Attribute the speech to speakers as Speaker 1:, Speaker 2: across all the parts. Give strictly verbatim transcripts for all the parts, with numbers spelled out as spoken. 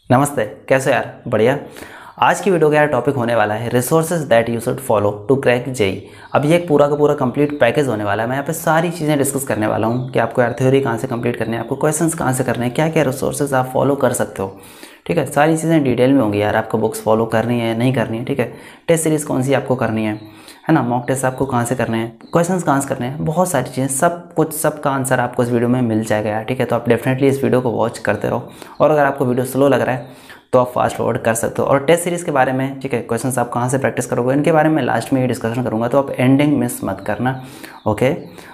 Speaker 1: नमस्ते, कैसे यार? बढ़िया। आज की वीडियो का यार टॉपिक होने वाला है resources that you should follow to crack JEE. अब ये एक पूरा का पूरा कंप्लीट पैकेज होने वाला है। मैं यहाँ पे सारी चीज़ें डिस्कस करने वाला हूँ कि आपको यार थ्योरी कहाँ से कंप्लीट करनी है, आपको क्वेश्चंस कहाँ से करने हैं, क्या क्या रिसोर्सेज आप फॉलो कर सकते हो। ठीक है, सारी चीज़ें डिटेल में होंगी यार। आपको बुक्स फॉलो करनी है नहीं करनी है, ठीक है, टेस्ट सीरीज़ कौन सी आपको करनी है है ना, मॉक टेस्ट आपको कहाँ से करने हैं, क्वेश्चंस कहाँ से करने हैं, बहुत सारी चीज़ें, सब कुछ सब का आंसर आपको इस वीडियो में मिल जाएगा यार। ठीक है, तो आप डेफिनेटली इस वीडियो को वॉच करते रहो। और अगर आपको वीडियो स्लो लग रहा है तो आप फास्ट फॉरवर्ड कर सकते हो। और टेस्ट सीरीज़ के बारे में, ठीक है, क्वेश्चंस आप कहाँ से प्रैक्टिस करोगे, इनके बारे में लास्ट में ही डिस्कशन करूँगा, तो आप एंडिंग मिस मत करना। ओके,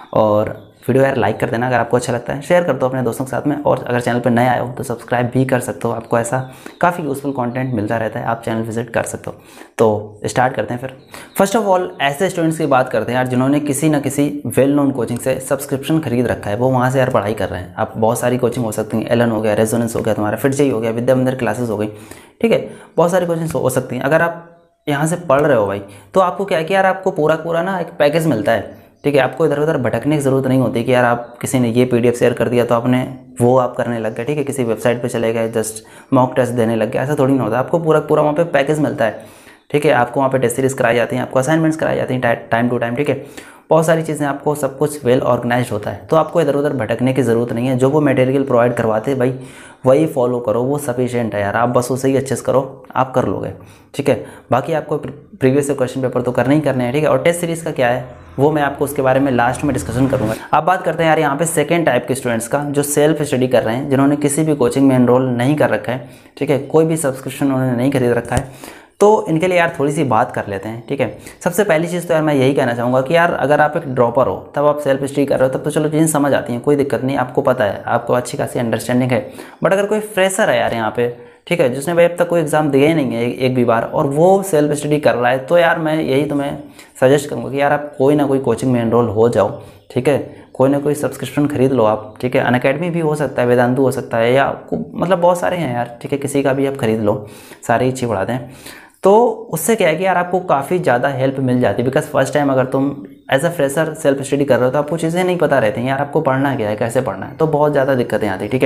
Speaker 1: और वीडियो यार लाइक कर देना अगर आपको अच्छा लगता है, शेयर कर दो अपने दोस्तों के साथ में। और अगर चैनल पर नए आए हो तो सब्सक्राइब भी कर सकते हो, आपको ऐसा काफ़ी यूजफुल कंटेंट मिलता रहता है, आप चैनल विजिट कर सकते हो। तो स्टार्ट करते हैं फिर। फर्स्ट ऑफ ऑल ऐसे स्टूडेंट्स की बात करते हैं यार जिन्होंने किसी ना किसी वेल नोन कोचिंग से सब्सक्रिप्शन खरीद रखा है, वो वहाँ से यार पढ़ाई कर रहे हैं। आप बहुत सारी कोचिंग हो सकती हैं, एलन हो गया, रेजोनेंस हो गया, तुम्हारा फिट जेई हो गया, विद्या मंदिर क्लासेस हो गई, ठीक है, बहुत सारी कोचिंग हो सकती हैं। अगर आप यहाँ से पढ़ रहे हो भाई, तो आपको क्या है कि यार आपको पूरा पूरा ना एक पैकेज मिलता है। ठीक है, आपको इधर उधर भटकने की ज़रूरत नहीं होती कि यार आप किसी ने ये पीडीएफ शेयर कर दिया तो आपने वो आप करने लग गए। ठीक है, किसी वेबसाइट पे चले गए, जस्ट मॉक टेस्ट देने लग गए, ऐसा थोड़ी ना होता। आपको पूरा पूरा वहाँ पे पैकेज मिलता है। ठीक है, आपको वहाँ पे टेस्ट सीरीज कराई जाती हैं, आपको असाइनमेंट्स कराई जाती हैं टाइम टू टाइम। ठीक है, बहुत सारी चीज़ें, आपको सब कुछ वेल ऑर्गेनाइज होता है, तो आपको इधर उधर भटकने की ज़रूरत नहीं है। जो वो मटेरियल प्रोवाइड करवाते हैं भाई वही फॉलो करो, वो सफिशिएंट है यार। आप बस उसे ही अच्छे से करो, आप कर लोगे। ठीक है, बाकी आपको प्रीवियस क्वेश्चन पेपर तो करने ही करने हैं। ठीक है, और टेस्ट सीरीज़ का क्या है वो मैं आपको उसके बारे में लास्ट में डिस्कशन करूंगा। आप बात करते हैं यार यहाँ पे सेकेंड टाइप के स्टूडेंट्स का, जो सेल्फ स्टडी कर रहे हैं, जिन्होंने किसी भी कोचिंग में एनरोल नहीं कर रखा है। ठीक है, कोई भी सब्सक्रिप्शन उन्होंने नहीं खरीद रखा है, तो इनके लिए यार थोड़ी सी बात कर लेते हैं। ठीक है, सबसे पहली चीज़ तो यार मैं यही कहना चाहूँगा कि यार अगर आप एक ड्रॉपर हो, तब आप सेल्फ स्टडी कर रहे हो, तब तो चलो चीज़ें समझ आती हैं, कोई दिक्कत नहीं, आपको पता है, आपको अच्छी खासी अंडरस्टैंडिंग है। बट अगर कोई फ्रेशर है यार यहाँ पे, ठीक है, जिसने भाई अब तक कोई एग्जाम दिया ही नहीं है एक, एक भी बार, और वो सेल्फ स्टडी कर रहा है, तो यार मैं यही तुम्हें सजेस्ट करूँगा कि यार आप कोई ना कोई कोचिंग में एनरोल हो जाओ। ठीक है, कोई ना कोई सब्सक्रिप्शन खरीद लो आप। ठीक है, अनअकैडमी भी हो सकता है, वेदांतु हो सकता है, या मतलब बहुत सारे हैं यार। ठीक है, किसी का भी आप खरीद लो, सारे अच्छी पढ़ाते हैं। तो उससे क्या है कि यार आपको काफ़ी ज़्यादा हेल्प मिल जाती है। बिकॉज फर्स्ट टाइम अगर तुम as a fresher self study कर रहे हो तो आपको चीज़ें नहीं पता रहती हैं यार, आपको पढ़ना क्या है, कैसे पढ़ना है, तो बहुत ज़्यादा दिक्कतें आती। ठीक है,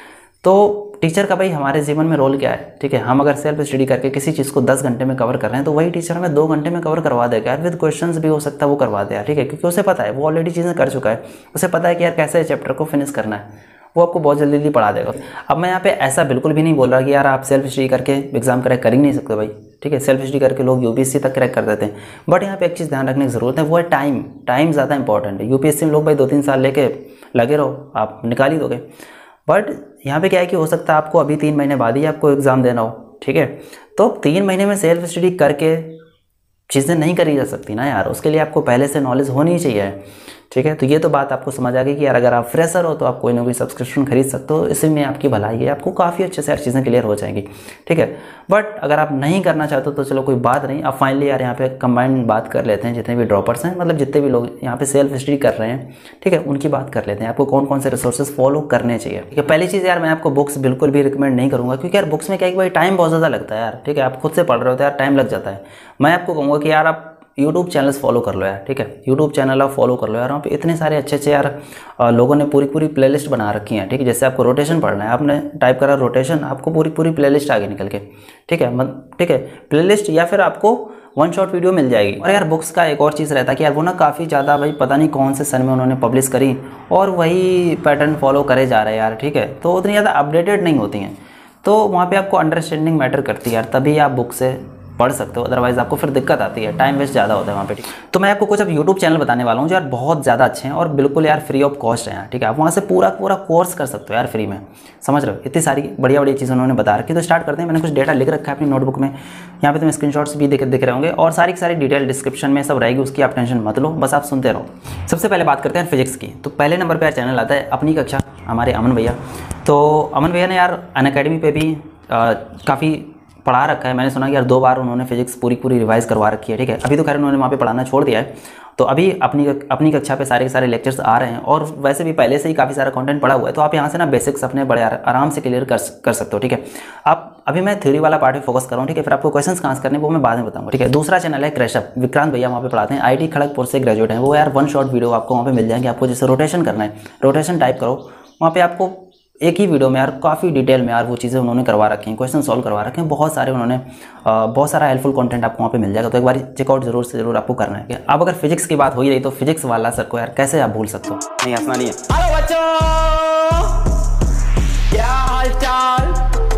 Speaker 1: तो टीचर का भाई हमारे जीवन में रोल क्या है? ठीक है, हम अगर सेल्फ स्टडी करके किसी चीज़ को दस घंटे में कवर कर रहे हैं, तो वही टीचर हमें दो घंटे में कवर करवा देगा यार, विद क्वेश्चंस भी हो सकता है वो करवा दे यार। ठीक है, क्योंकि उसे पता है, वो ऑलरेडी चीज़ें कर चुका है, उसे पता है कि यार कैसे चैप्टर को फिनिश करना है, वो आपको बहुत जल्दी जल्दी पढ़ा देगा। अब मैं यहाँ पे ऐसा बिल्कुल भी नहीं बोल रहा कि यार आप सेल्फ स्टडी करके एग्जाम क्रैक कर ही नहीं सकते भाई। ठीक है, सेल्फ स्टडी करके लोग यूपीएससी तक क्रैक कर देते हैं, बट यहाँ पे एक चीज़ ध्यान रखने की ज़रूरत है, वो है टाइम। टाइम ज़्यादा इंपॉर्टेंट है। यूपीएससी में लोग भाई दो तीन साल लेके लगे रहो, आप निकाल ही दोगे। बट यहाँ पे क्या है कि हो सकता है आपको अभी तीन महीने बाद ही आपको एग्ज़ाम देना हो। ठीक है, तो तीन महीने में सेल्फ स्टडी करके चीज़ें नहीं करी जा सकती ना यार, उसके लिए आपको पहले से नॉलेज होनी ही चाहिए। ठीक है, तो ये तो बात आपको समझ आ गई कि यार अगर आप फ्रेशर हो तो आप कोई ना कोई सब्सक्रिप्शन खरीद सकते हो, इसी में आपकी भलाई है, आपको काफ़ी अच्छे से यार चीज़ें क्लियर हो जाएंगी। ठीक है, बट अगर आप नहीं करना चाहते हो तो चलो कोई बात नहीं। अब फाइनली यार यहाँ पे कंबाइंड बात कर लेते हैं, जितने भी ड्रॉपर्स हैं, मतलब जितने भी लोग यहाँ पे सेल्फ स्टडी कर रहे हैं, ठीक है, उनकी बात कर लेते हैं, आपको कौन कौन से रिसोर्सेज फॉलो करने चाहिए। ठीक है, पहली चीज़ यार मैं आपको बुक्स बिल्कुल भी रिकमेंड नहीं करूँगा, क्योंकि यार बुक्स में क्या है कि भाई टाइम बहुत ज़्यादा लगता है यार। ठीक है, आप खुद से पढ़ रहे हो तो यार टाइम लग जाता है। मैं आपको कहूँगा कि यार आप यूट्यूब चैनल्स फॉलो कर लो यार। ठीक है, यूट्यूब चैनल आप फॉलो कर लो यार, वहाँ पे इतने सारे अच्छे अच्छे यार लोगों ने पूरी पूरी प्लेलिस्ट बना रखी है। ठीक है, जैसे आपको रोटेशन पढ़ना है, आपने टाइप करा रोटेशन, आपको पूरी पूरी प्लेलिस्ट आगे निकल के। ठीक है, ठीक है, प्लेलिस्ट या फिर आपको वन शॉट वीडियो मिल जाएगी। और यार बुक्स का एक और चीज़ रहता है कि यार वो ना काफ़ी ज़्यादा भाई पता नहीं कौन से सन में उन्होंने पब्लिश करी और वही पैटर्न फॉलो करे जा रहे हैं यार। ठीक है, तो उतनी ज़्यादा अपडेटेड नहीं होती हैं, तो वहाँ पे आपको अंडरस्टैंडिंग मैटर करती है यार, तभी आप बुक से पढ़ सकते हो, अदरवाइज आपको फिर दिक्कत आती है, टाइम वेस्ट ज़्यादा होता है वहाँ पे। तो मैं आपको कुछ अब यूट्यूब चैनल बताने वाला हूँ जो यार बहुत ज़्यादा अच्छे हैं और बिल्कुल यार फ्री ऑफ कॉस्ट है यार। ठीक है, आप वहाँ से पूरा पूरा कोर्स कर सकते हो यार फ्री में, समझ रहे हो, इतनी सारी बढ़िया बढ़िया चीज़ें उन्होंने बता रखी। तो स्टार्ट करते हैं। मैंने कुछ डेटा लिख रखा है अपनी नोटबुक में, यहाँ पे तुम्हें स्क्रीनशॉट्स भी दिख दिख रहे होंगे, और सारी की सारी डिटेल डिस्क्रिप्शन में सब रहेगी, उसकी आप टेंशन मत लो, बस आप सुनते रहो। सबसे पहले बात करते हैं फिजिक्स की। तो पहले नंबर पर यार चैनल आता है अपनी कक्षा, हमारे अमन भैया। तो अमन भैया ने यार अनअकैडमी पे भी काफ़ी पढ़ा रखा है। मैंने सुना कि यार दो बार उन्होंने फिजिक्स पूरी पूरी रिवाइज करवा रखी है। ठीक है, अभी तो खैर उन्होंने वहाँ पे पढ़ाना छोड़ दिया है, तो अभी अपनी अपनी कक्षा पे सारे के सारे लेक्चर्स आ रहे हैं, और वैसे भी पहले से ही काफ़ी सारा कंटेंट पड़ा हुआ है, तो आप यहाँ से ना बेसिक्स अपने बड़े आराम से क्लियर कर कर सकते हो। ठीक है, आप अभी मैं थ्योरी वाला पार्ट पे फोकस कर रहा हूँ। ठीक है, फिर आपको क्वेश्चंस कहाँ से करने वो मैं बाद में बताऊँगा। ठीक है, दूसरा चैनल है क्रैशअप, विक्रांत भैया वहाँ पे पढ़ाते हैं, आई टी खड़गपुर से ग्रेजुएट हैं वो यार। वन शॉट वीडियो आपको वहाँ पे मिल जाएंगे, आपको जैसे रोटेशन करना है, रोटेशन टाइप करो, वहाँ पे आपको एक ही वीडियो में यार काफ़ी डिटेल में यार वो चीज़ें उन्होंने करवा रखी हैं, क्वेश्चन सॉल्व करवा रखे हैं, बहुत सारे उन्होंने बहुत सारा हेल्पफुल कंटेंट आपको वहाँ पे मिल जाएगा। तो एक बार चेकआउट जरूर से जरूर आपको करना है। अब अगर फिजिक्स की बात हो ही रही तो फिजिक्स वाला सर को यार कैसे आप भूल सकते हो, नहीं हंसना नहीं है। हेलो बच्चों, क्या हाल चाल,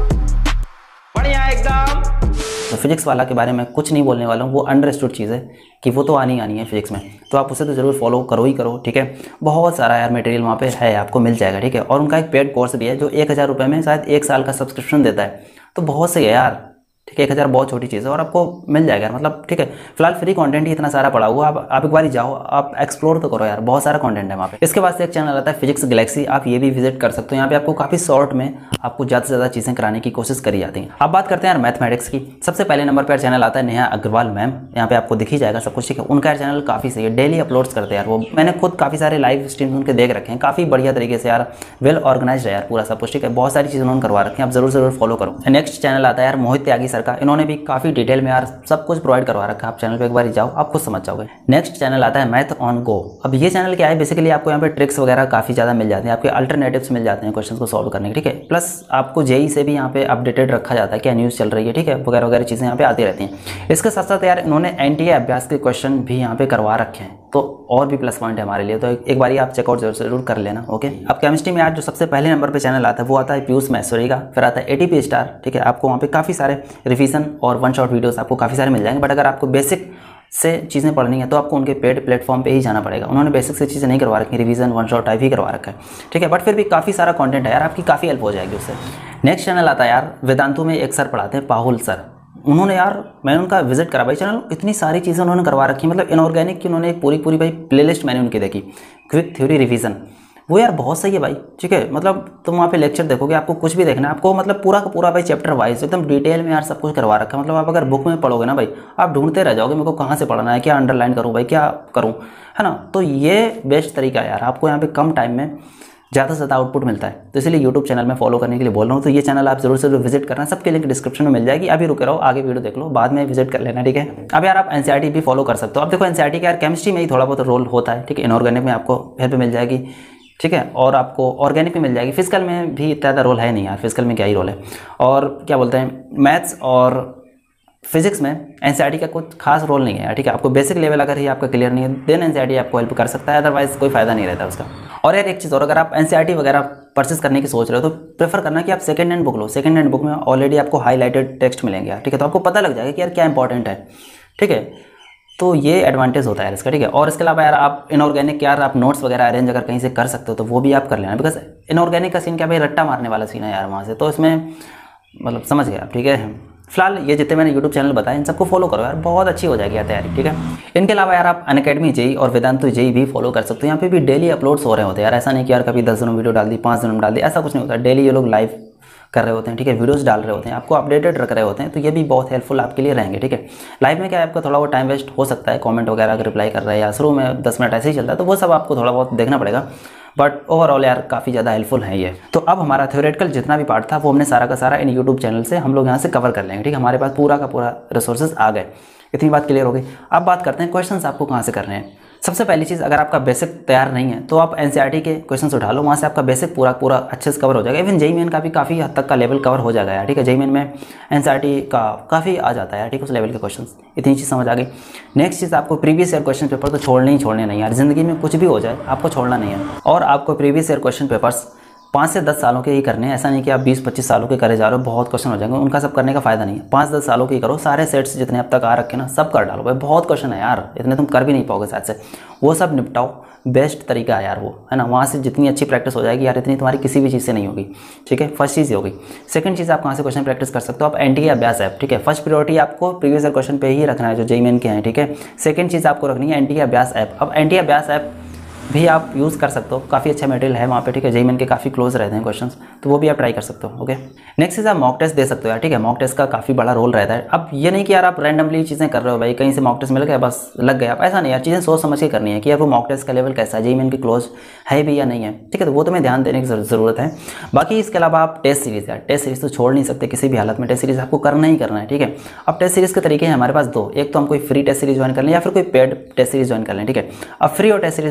Speaker 1: बढ़िया एकदम। तो फिजिक्स वाला के बारे में कुछ नहीं बोलने वाला हूँ, वो अंडरस्टूड चीज़ है कि वो तो आनी आनी है फिजिक्स में, तो आप उसे तो ज़रूर फॉलो करो ही करो, ठीक है। बहुत सारा यार मटेरियल वहाँ पे है, आपको मिल जाएगा, ठीक है। और उनका एक पेड कोर्स भी है जो एक हज़ार रुपये में शायद एक साल का सब्सक्रिप्शन देता है, तो बहुत सही है यार, ठीक है। एक हज़ार बहुत छोटी चीज़ है और आपको मिल जाएगा, मतलब ठीक है। फिलहाल फ्री कंटेंट ही इतना सारा पड़ा हुआ, आप आप एक बार ही जाओ, आप एक्सप्लोर तो करो यार, बहुत सारा कंटेंट है वहाँ पे। इसके बाद से एक चैनल आता है फिजिक्स गैलेक्सी, आप ये भी विजिट कर सकते हो। यहाँ पे आपको काफ़ी शॉर्ट में आपको ज़्यादा से ज़्यादा चीज़ें कराने की कोशिश करी जाती हैं। अब बात करते हैं यार मैथमेटिक्स की। सबसे पहले नंबर पर चैनल आता है नेहा अग्रवाल मैम, यहाँ पे आपको दिख ही जाएगा सब कुछ, ठीक है। उनका चैनल काफ़ी सही है, डेली अपलोड्स करते हैं यार वो, मैंने खुद काफ़ी सारे लाइव स्ट्रीम उनके देख रखे हैं, काफ़ी बढ़िया तरीके से यार, वेल ऑर्गेनाइज है यार पूरा सब कुछ, ठीक है। बहुत सारी चीज़ें उन्होंने करवा रखी हैं, आप जरूर जरूर फॉलो करो। नेक्स्ट चैनल आता है यार मोहित त्यागी सर का, इन्होंने भी काफ़ी डिटेल में यार सब कुछ प्रोवाइड करवा रखा है, आप चैनल पे एक बार ही जाओ, आप खुद समझ जाओगे। नेक्स्ट चैनल आता है मैथ ऑन गो। अब ये चैनल क्या है, बेसिकली आपको यहाँ पे ट्रिक्स वगैरह काफ़ी ज़्यादा मिल जाते हैं, आपके अल्टरनेटिव्स मिल जाते हैं क्वेश्चन को सॉल्व करने के, ठीक है। प्लस आपको जेई से भी यहाँ पे अपडेटेड रखा जाता है, क्या न्यूज़ चल रही है, ठीक है, वगैरह वगैरह चीज़ें यहाँ पे आती रहती हैं। इसके साथ साथ यार इन्होंने एनटीए अभ्यास के क्वेश्चन भी यहाँ पे करवा रखे हैं, तो और भी प्लस पॉइंट है हमारे लिए, तो एक बार आप चेकआउट जरूर जरूर कर लेना, ओके। अब केमिस्ट्री में यार जो सबसे पहले नंबर पे चैनल आता है वो आता है पीयूष महेश्वरी का, फिर आता है एटीपी स्टार, ठीक है। आपको वहाँ पे काफ़ी सारे रिवीजन और वन शॉट वीडियोस आपको काफ़ी सारे मिल जाएंगे, बट अगर आपको बेसिक से चीज़ें पढ़नी है तो आपको उनके पेड प्लेटफॉर्म पे ही जाना पड़ेगा। उन्होंने बेसिक से चीज़ें नहीं करवा रखी, रिवीजन वन शॉट टाइप ही करवा रखा है, ठीक है। बट फिर भी काफ़ी सारा कंटेंट है यार, आपकी काफ़ी हेल्प हो जाएगी उससे। नेक्स्ट चैनल आता है यार वेदांतु में एक सर पढ़ाते हैं पाहुल सर, उन्होंने यार मैंने उनका विजिट करा भाई चैनल, इतनी सारी चीज़ें उन्होंने करवा रखी, मतलब इनऑर्गेनिक की उन्होंने एक पूरी पूरी भाई प्लेलिस्ट मैंने उनकी देखी, क्विक थ्योरी रिवीजन, वो यार बहुत सही है भाई, ठीक है। मतलब तुम वहाँ पे लेक्चर देखोगे, आपको कुछ भी देखना है, आपको मतलब पूरा का पूरा भाई चैप्टर वाइज एकदम डिटेल में यार सब कुछ करवा रखा है। मतलब आप अगर बुक में पढ़ोगे ना भाई, आप ढूंढते रह जाओगे मेरे को कहाँ से पढ़ना है, क्या अंडरलाइन करूँ भाई, क्या करूँ, है ना। तो ये बेस्ट तरीका है यार, आपको यहाँ पे कम टाइम में ज़्यादा से ज़्यादा आउटपुट मिलता है, तो इसलिए यूट्यूब चैनल में फॉलो करने के लिए बोल रहा हूँ। तो ये चैनल आप जरूर से जरूर विजिट करना, सबके लिंक डिस्क्रिप्शन में मिल जाएगी। अभी रुके रहो, आगे वीडियो देख लो, बाद में विजिट कर लेना, ठीक है। अब यार आप एनसीईआरटी भी फॉलो कर सकते हो। अब देखो एनसीईआरटी का यार केमिस्ट्री में ही थोड़ा बहुत रोल होता है, ठीक है। इनऑर्गेनिक में आपको हेल्प मिल जाएगी, ठीक है, और आपको ऑर्गेनिक में मिल जाएगी। फिजिकल में भी इतना ज़्यादा रोल है नहीं यार, फिजिकल में क्या ही रोल है। और क्या बोलते हैं, मैथ्स और फिजिक्स में एनसीईआरटी का कुछ खास रोल नहीं है यार, ठीक है। आपको बेसिक लेवल अगर ही आपका क्लियर नहीं है देन एनसीईआरटी आपको हेल्प कर सकता है, अदरवाइज कोई फायदा नहीं रहता उसका। और यार एक चीज़ और, अगर आप एनसीईआरटी वगैरह परचेस करने की सोच रहे हो तो प्रेफर करना कि आप सेकंड हैंड बुक लो। सेकंड हैंड बुक में ऑलरेडी आपको हाईलाइटेड टेक्स्ट मिलेंगे यार, ठीक है, तो आपको पता लग जाएगा कि यार क्या इंपॉर्टेंट है, ठीक है। तो ये एडवांटेज होता है यार इसका, ठीक है। और इसके अलावा यार आप इनऑर्गेनिक यार आप नोट्स वगैरह अरेंज अगर कहीं से कर सकते हो तो वो भी आप कर लेना, बिकॉज इनऑर्गेनिक का सीन क्या भाई, रट्टा मारने वाला सीन है यार वहाँ से, तो इसमें मतलब समझ गए आप, ठीक है। फिलहाल ये जितने मैंने यूट्यूब चैनल बताए इन सबको फॉलो करो यार, बहुत अच्छी हो जाएगी यार तैयारी, ठीक है। इनके अलावा यार आप अनअकैडमी जेई और वेदांतु जेई भी फॉलो कर सकते हो, यहाँ पे भी डेली अपलोड्स हो रहे होते हैं यार, ऐसा नहीं कि यार कभी दस दिनों वीडियो डाल दी, पाँच दिनों में डाल दी, ऐसा कुछ नहीं होता। डेली ये लोग लाइव कर रहे होते हैं, ठीक है, वीडियोस डाल रहे होते हैं, आपको अपडेटेड रख रहे होते हैं, तो ये भी बहुत हेल्पफुल आपके लिए रहेंगे, ठीक है। लाइव में क्या है, आपका थोड़ा बहुत टाइम वेस्ट हो सकता है, कमेंट वगैरह अगर रिप्लाई कर रहे हैं या शुरू में दस मिनट ऐसे ही चलता है, तो वो सब आपको थोड़ा बहुत देखना पड़ेगा, बट ओवरऑल यार काफ़ी ज़्यादा हेल्पफुल है ये। तो अब हमारा थ्योरेटिकल जितना भी पार्ट था वो हमने सारा का सारा इन यूट्यूब चैनल से हम लोग यहाँ से कवर कर लेंगे, ठीक है। हमारे पास पूरा का पूरा रिसोर्सेज आ गए, इतनी बात क्लियर हो गई। अब बात करते हैं क्वेश्चंस आपको कहाँ से करने हैं। सबसे पहली चीज़, अगर आपका बेसिक तैयार नहीं है तो आप एनसीईआरटी के क्वेश्चंस उठा लो, वहाँ से आपका बेसिक पूरा पूरा अच्छे से कवर हो जाएगा। इवन जेईई मेन का भी काफ़ी हद तक का लेवल कवर हो जाएगा यार, ठीक है। जेईई मेन में एनसीईआरटी का काफ़ी आ जाता है यार, ठीक है, उस लेवल के क्वेश्चंस, इतनी चीज़ समझ आ गई। नेक्स्ट चीज़, आपको प्रीवियस ईयर क्वेश्चन पेपर तो छोड़ने ही छोड़ने नहीं यार, जिंदगी में कुछ भी हो जाए आपको छोड़ना नहीं है। और आपको प्रीवियस ईयर क्वेश्चन पेपर्स पाँच से दस सालों के ही करने हैं, ऐसा नहीं कि आप बीस पच्चीस सालों के करे जा रहे हो, बहुत क्वेश्चन हो जाएंगे, उनका सब करने का फायदा नहीं है। पाँच दस सालों के ही करो, सारे सेट्स जितने अब तक आ रखे ना सब कर डालो भाई, बहुत क्वेश्चन है यार, इतने तुम कर भी नहीं पाओगे शायद से, वो सब निपटाओ, बेस्ट तरीका है यार वो, है ना। वहाँ से जितनी अच्छी प्रैक्टिस हो जाएगी यार, इतनी तुम्हारी किसी भी चीज़ से नहीं होगी, ठीक है। फर्स्ट चीज़ होगी। सेकंड चीज़, आप कहाँ से क्वेश्चन प्रैक्टिस कर सकते हो, आप एनटीए अभ्यास ऐप, ठीक है। फर्स्ट प्रायोरिटी आपको प्रीवियस ईयर क्वेश्चन पे ही रखना है जो जेईई मेन के हैं, ठीक है। सेकंड चीज़ आपको रखनी है एनटीए अभ्यास ऐप। अब एनटीए अभ्यास ऐप भी आप यूज़ कर सकते हो, काफ़ी अच्छा मटेरियल है वहाँ पे, ठीक है। जेईई मेन के काफ़ी क्लोज रहते हैं क्वेश्चंस, तो वो भी आप ट्राई कर सकते हो, ओके। नेक्स्ट चीज़, आप मॉक टेस्ट दे सकते हो यार, ठीक है। मॉक टेस्ट का काफ़ी बड़ा रोल रहता है। अब ये नहीं कि यार आप रैंडमली चीज़ें कर रहे हो भाई, कहीं से मॉक टेस्ट मिल गया बस लग गया, आप ऐसा नहीं यार, चीज़ें सोच समझ के करनी है कि यार वो मॉक टेस्ट का लेवल कैसा है, जेईई मेन की क्लोज है भी या नहीं है, ठीक है। तो वो तुम्हें ध्यान देने की ज़रूरत है। बाकी इसके अलावा आप टेस्ट सीरीज़, यार टेस्ट सीरीज़ तो छोड़ नहीं सकते किसी भी हालत में, टेस्ट सीरीज़ आपको करना ही करना है, ठीक है। अब टेस्ट सीरीज़ के तरीके हैं हमारे पास दो, एक तो हम कोई फ्री टेस्ट सीरीज ज्वाइन कर लें या फिर कोई पेड टेस्ट सीरीज ज्वाइन कर लें, ठीक है। अब फ्री और टेस्ट सीरीज में अंतर क्या है,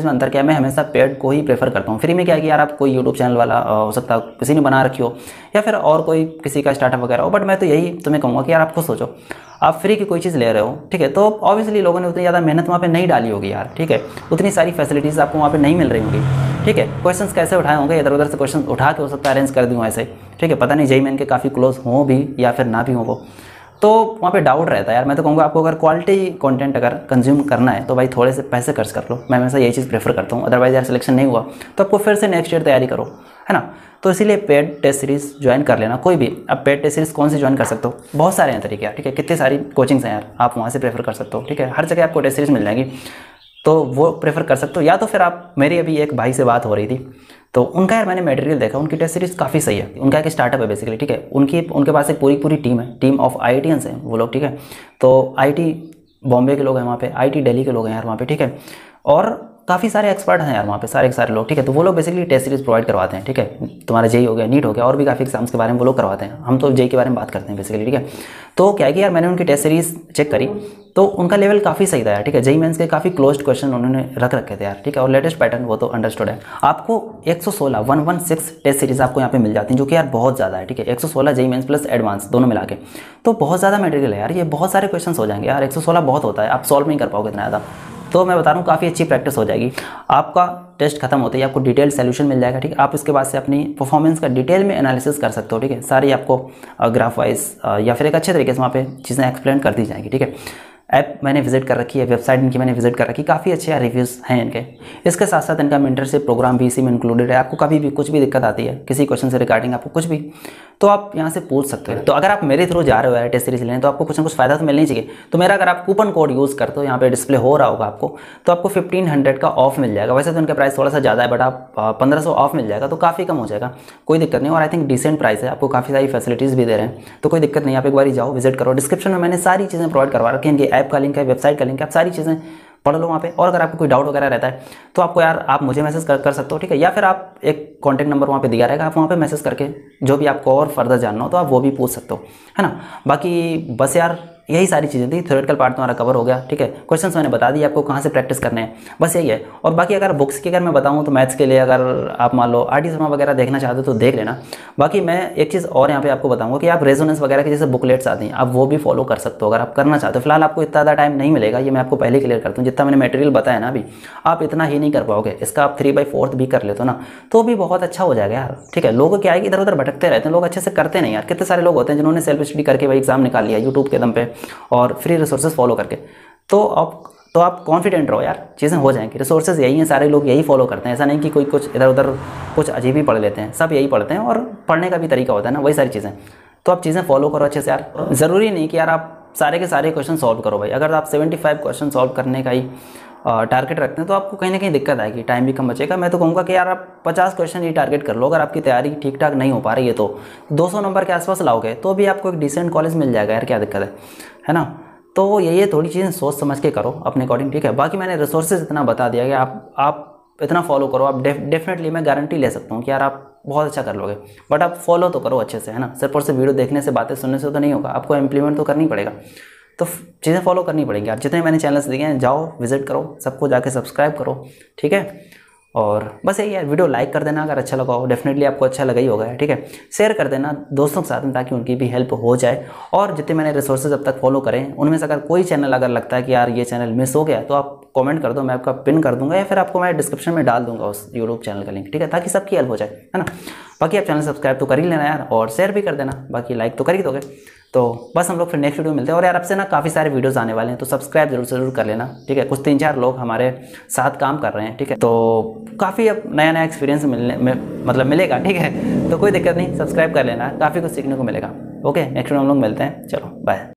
Speaker 1: मैं हमेशा पेड को ही प्रेफर करता हूँ। फ्री में क्या है कि यार आप कोई यूट्यूब चैनल वाला हो सकता है किसी ने बना रखी हो या फिर और कोई किसी का स्टार्टअप वगैरह हो, बट मैं तो यही तुम्हें कहूँगा कि यार आप खुद सोचो, आप फ्री की कोई चीज़ ले रहे हो, ठीक है, तो ऑब्वियसली लोगों ने उतनी ज़्यादा मेहनत वहाँ पे नहीं डाली होगी यार, ठीक है, उतनी सारी फैसिलिटीज़ आपको वहाँ पे नहीं मिल रही होंगी, ठीक है। क्वेश्चंस कैसे उठाए होंगे, इधर उधर से क्वेश्चन उठा के हो सकता है अरेंज कर दूँ ऐसे, ठीक है, पता नहीं जेईई मेन के काफ़ी क्लोज हों भी या फिर ना भी हों वो, तो वहाँ पे डाउट रहता है यार। मैं तो कहूँगा आपको अगर क्वालिटी कंटेंट अगर कंज्यूम करना है तो भाई थोड़े से पैसे खर्च कर लो, मैं हमेशा यही चीज़ प्रेफर करता हूँ। अदरवाइज यार सिलेक्शन नहीं हुआ तो आपको फिर से नेक्स्ट ईयर तैयारी करो, है ना। तो इसीलिए पेड टेस्ट सीरीज़ ज्वाइन कर लेना कोई भी। अब पेड टेस्ट सीरीज़ कौन सी ज्वाइन कर सकते हो, बहुत सारे हैं तरीके यार, ठीक है, कितनी सारी कोचिंग्स हैं यार, आप वहाँ से प्रेफर कर सकते हो, ठीक है, हर जगह आपको टेस्ट सीरीज़ मिल जाएंगी, तो वो प्रेफर कर सकते हो। या तो फिर आप, मेरी अभी एक भाई से बात हो रही थी तो उनका यार मैंने मटेरियल देखा, उनकी टेस्ट सीरीज़ काफ़ी सही है, उनका एक स्टार्टअप है बेसिकली, ठीक है, उनकी उनके पास एक पूरी पूरी टीम है, टीम ऑफ आई आई टियंस हैं वो लोग, ठीक है, तो आई आई टी बॉम्बे के लोग हैं वहाँ पे, आई आई टी दिल्ली के लोग हैं यार वहाँ पे, ठीक है, और काफ़ी सारे एक्सपर्ट हैं यार वहाँ पे, सारे के सारे लोग, ठीक है, तो वो लोग बेसिकली टेस्ट सीरीज़ प्रोवाइड करवाते हैं, ठीक है, तुम्हारा जेई हो गया, नीट हो गया, और भी काफ़ी एग्जाम्स के बारे में वो लोग करवाते हैं, हम तो जेई के बारे में बात करते हैं बेसिकली, ठीक है। तो क्या है कि यार मैंने उनकी टेस्ट सीरीज़ चेक करी तो उनका लेवल काफ़ी सही था यार, ठीक है, जेई मेंस के काफ़ी क्लोज्ड क्वेश्चन उन्होंने रख रखे थे यार, ठीक है, और लेटेस्ट पैटर्न वो तो अंडरस्टूड है। आपको एक सौ सोलह one one six test series आपको यहाँ पे मिल जाती हैं, जो कि यार बहुत ज़्यादा है, ठीक है, एक सौ सोलह जेई मेंस प्लस एडवांस दोनों मिला के, तो बहुत ज़्यादा मटेरियल है यार, ये बहुत सारे क्वेश्चन हो जाएंगे यार, एक सौ सोलह बहुत होता है, आप सॉल्व नहीं कर पाओगे इतना ज़्यादा। तो मैं बता रहा हूँ काफ़ी अच्छी प्रैक्टिस हो जाएगी। आपका टेस्ट खत्म होते ही आपको डिटेल सॉल्यूशन मिल जाएगा, ठीक है, आप इसके बाद से अपनी परफॉर्मेंस का डिटेल में एनालिसिस कर सकते हो, ठीक है, सारी आपको ग्राफ वाइज या फिर एक अच्छे तरीके से वहाँ पे चीज़ें एक्सप्लेन कर दी जाएंगी, ठीक है। ऐप मैंने विजिट कर रखी है, वेबसाइट इनकी मैंने विजिट कर रखी, काफ़ी अच्छे रिव्यूज़ हैं इनके। इसके साथ साथ इनका मेंटरशिप प्रोग्राम भी इसी में इंक्लूडेड है। आपको कभी भी कुछ भी दिक्कत आती है किसी क्वेश्चन से रिगार्डिंग, आपको कुछ भी, तो आप यहाँ से पूछ सकते हो। तो अगर आप मेरे थ्रू जा रहे हो यार टेस्ट सीरीज लेने, तो आपको कुछ ना कुछ फायदा तो मिलना ही चाहिए। तो मेरा अगर आप कूपन कोड यूज़ करते हो, यहाँ पे डिस्प्ले हो रहा होगा आपको, तो आपको फिफ्टीन हंड्रेड का ऑफ मिल जाएगा। वैसे तो उनका प्राइस थोड़ा सा ज़्यादा है, बट आप पंद्रह सौ ऑफ मिल जाएगा, तो काफ़ी कम हो जाएगा, कोई दिक्कत नहीं। और आई थिंक डिसेंट प्राइस है, आपको काफ़ी सारी फैसिलिटीज़ भी दे रहे हैं, तो कोई दिक्कत नहीं। आप एक बार जाओ, विजिट करो, डिस्क्रिप्शन में मैंने सारी चीज़ें प्रोवाइड करवा रखी हैं, इनकी ऐप का लिंक है, वेबसाइट का लिंक है, आप सारी चीज़ें पढ़ लो वहाँ पे। और अगर आपको कोई डाउट वगैरह रहता है तो आपको यार आप मुझे मैसेज कर, कर सकते हो, ठीक है, या फिर आप एक कॉन्टैक्ट नंबर वहाँ पे दिया रहेगा, आप वहाँ पे मैसेज करके जो भी आपको और फर्दर जानना हो तो आप वो भी पूछ सकते हो, है ना। बाकी बस यार यही सारी चीज़ें थी। थ्योरेटिकल पार्ट तुम्हारा कवर हो गया, ठीक है, क्वेश्चंस मैंने बता दिए आपको कहाँ से प्रैक्टिस करने हैं, बस यही है। और बाकी अगर बुक्स की अगर मैं बताऊँ तो मैथ्स के लिए अगर आप मान लो आर टी शर्मा वगैरह देखना चाहते हो तो देख लेना। बाकी मैं एक चीज़ और यहाँ पे आपको बताऊँगा कि आप रेजोनेंस वगैरह की जैसे बुकलेट्स आती हैं, आप वो भी फॉलो कर सकते हो अगर आप करना चाहते हो। फिलहाल आपको इतना ज़्यादा टाइम नहीं मिलेगा, ये मैं आपको पहले क्लियर करता हूँ। जितना मैंने मटेरियल बताया ना अभी, आप इतना ही नहीं कर पाओगे। इसका आप थ्री बाई फोर्थ भी कर लेते हो ना तो भी बहुत अच्छा हो जाएगा यार, ठीक है। लोगों क्या है कि इधर उधर भटकते रहते हैं, लोग अच्छे से करते नहीं यार। कितने सारे लोग होते हैं जिन्होंने सेल्फ स्टडी करके भाई एग्जाम निकाल लिया यूट्यूब के दम पे और फ्री रिसोर्सेज फॉलो करके, तो आप तो आप कॉन्फिडेंट रहो यार, चीज़ें हो जाएंगी। रिसोर्सेज यही हैं, सारे लोग यही फॉलो करते हैं। ऐसा नहीं कि कोई कुछ इधर उधर कुछ अजीब ही पढ़ लेते हैं, सब यही पढ़ते हैं। और पढ़ने का भी तरीका होता है ना, वही सारी चीज़ें। तो आप चीज़ें फॉलो करो अच्छे से यार। ज़रूरी नहीं कि यार आप सारे के सारे क्वेश्चन सॉल्व करो भाई। अगर आप सेवेंटी फाइव क्वेश्चन सॉल्व करने का ही टारगेट रखते हैं तो आपको कहीं ना कहीं दिक्कत आएगी, टाइम भी कम बचेगा। मैं तो कहूँगा कि यार आप पचास क्वेश्चन ही टारगेट कर लो। अगर आपकी तैयारी ठीक ठाक नहीं हो पा रही है तो दो सौ नंबर के आसपास लाओगे तो भी आपको एक डिसेंट कॉलेज मिल जाएगा यार, क्या दिक्कत है, है ना। तो यही है, थोड़ी चीज़ें सोच समझ के करो अपने अकॉर्डिंग, ठीक है। बाकी मैंने रिसोर्सेज इतना बता दिया कि आप आप इतना फॉलो करो, आप डेफिनेटली मैं गारंटी ले सकता हूँ कि यार आप बहुत अच्छा कर लोगे। बट आप फॉलो तो करो अच्छे से, है ना। सिर्फ और सिर्फ वीडियो देखने से, बातें सुनने से तो नहीं होगा, आपको इम्प्लीमेंट तो करनी पड़ेगा। तो चीज़ें फॉलो करनी पड़ेंगी यार। जितने मैंने चैनल्स दिए हैं जाओ विजिट करो, सबको जाके सब्सक्राइब करो, ठीक है। और बस यही यार, वीडियो लाइक कर देना अगर अच्छा लगा हो, डेफिनेटली आपको अच्छा लगा ही होगा, ठीक है। शेयर कर देना दोस्तों के साथ में ताकि उनकी भी हेल्प हो जाए। और जितने मैंने रिसोर्सेज अब तक फॉलो करें उनमें से अगर कोई चैनल अगर लगता है कि यार ये चैनल मिस हो गया तो आप कमेंट कर दो, मैं आपका पिन कर दूंगा या फिर आपको मैं डिस्क्रिप्शन में डाल दूंगा उस यूट्यूब चैनल का लिंक, ठीक है, ताकि सबकी हेल्प हो जाए, है ना। बाकी आप चैनल सब्सक्राइब तो कर ही लेना यार, और शेयर भी कर देना, बाकी लाइक तो कर ही दोगे। तो बस हम लोग फिर नेक्स्ट वीडियो मिलते हैं। और यार आपसे ना काफ़ी सारे वीडियोस आने वाले हैं, तो सब्सक्राइब जरूर जरूर कर लेना, ठीक है। कुछ तीन चार लोग हमारे साथ काम कर रहे हैं, ठीक है, तो काफ़ी अब नया नया एक्सपीरियंस मिलने में मतलब मिलेगा, ठीक है। तो कोई दिक्कत नहीं, सब्सक्राइब कर लेना, काफ़ी कुछ सीखने को मिलेगा। ओके, नेक्स्ट वीडियो हम लोग मिलते हैं, चलो बाय।